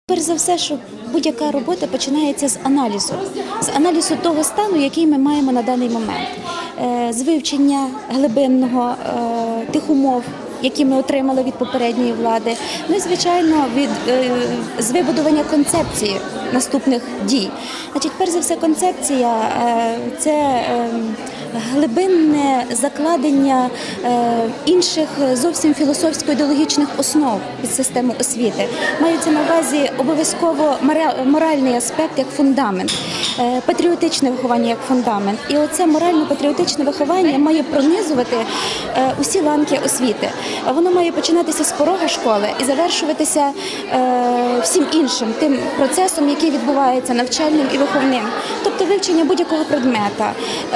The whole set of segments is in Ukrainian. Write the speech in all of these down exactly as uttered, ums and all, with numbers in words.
Перш за все, що будь-яка робота починається з аналізу, з аналізу того стану, який ми маємо на даний момент, з вивчення глибинного тих умов, які ми отримали від попередньої влади, ну і, звичайно, від, з вибудування концепції наступних дій. Значить, перш за все, концепція – це глибинне закладення інших зовсім філософсько-ідеологічних основ під систему освіти. Мається на увазі обов'язково моральний аспект як фундамент, патріотичне виховання як фундамент. І оце морально-патріотичне виховання має пронизувати усі ланки освіти. Воно має починатися з порога школи і завершуватися всім іншим, тим процесом, який відбувається навчальним і виховним. Тобто вивчення будь-якого предмета,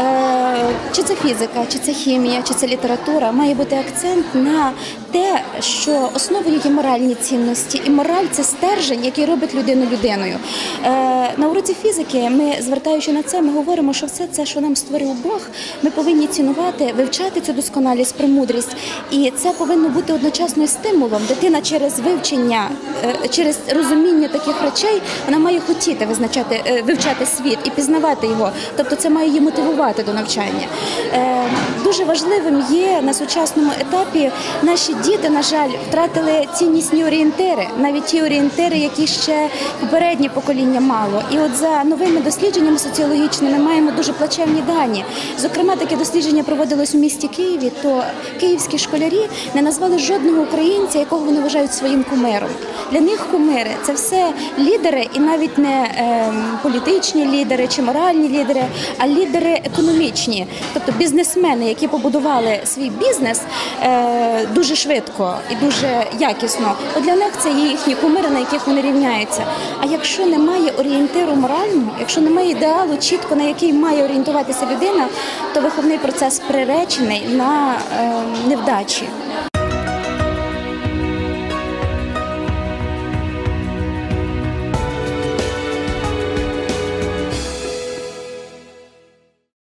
чи це фізика, чи це хімія, чи це література, має бути акцент на те, що основою є моральні цінності. І мораль – це стержень, який робить людину людиною. На уроці фізики ми, звертаючи на це, ми говоримо, що все це, що нам створив Бог, ми повинні цінувати, вивчати цю досконалість, премудрість. І це повинно бути одночасно стимулом. Дитина через вивчення, через розуміння таких речей, вона має хотіти визначати, вивчати світ і пізнавати його. Тобто це має її мотивувати до навчання. Дуже важливим є на сучасному етапі, наші діти, на жаль, втратили ціннісні орієнтири, навіть ті орієнтири, які ще попереднє покоління мало. І от за новими дослідженнями соціологічними маємо дуже плачевні дані. Зокрема, таке дослідження проводилось у місті Києві, то київські школярі не назвали жодного українця, якого вони вважають своїм кумиром. Для них кумири – це все лідери, і навіть не е, політичні лідери чи моральні лідери, а лідери економічні, тобто бізнесмени, які побудували свій бізнес е, дуже швидко і дуже якісно. От для них це є їхні кумири, на яких вони рівняються. А якщо немає орієнтиру морального, якщо немає ідеалу чітко, на який має орієнтуватися людина, то виховний процес приречений на е, невдачі.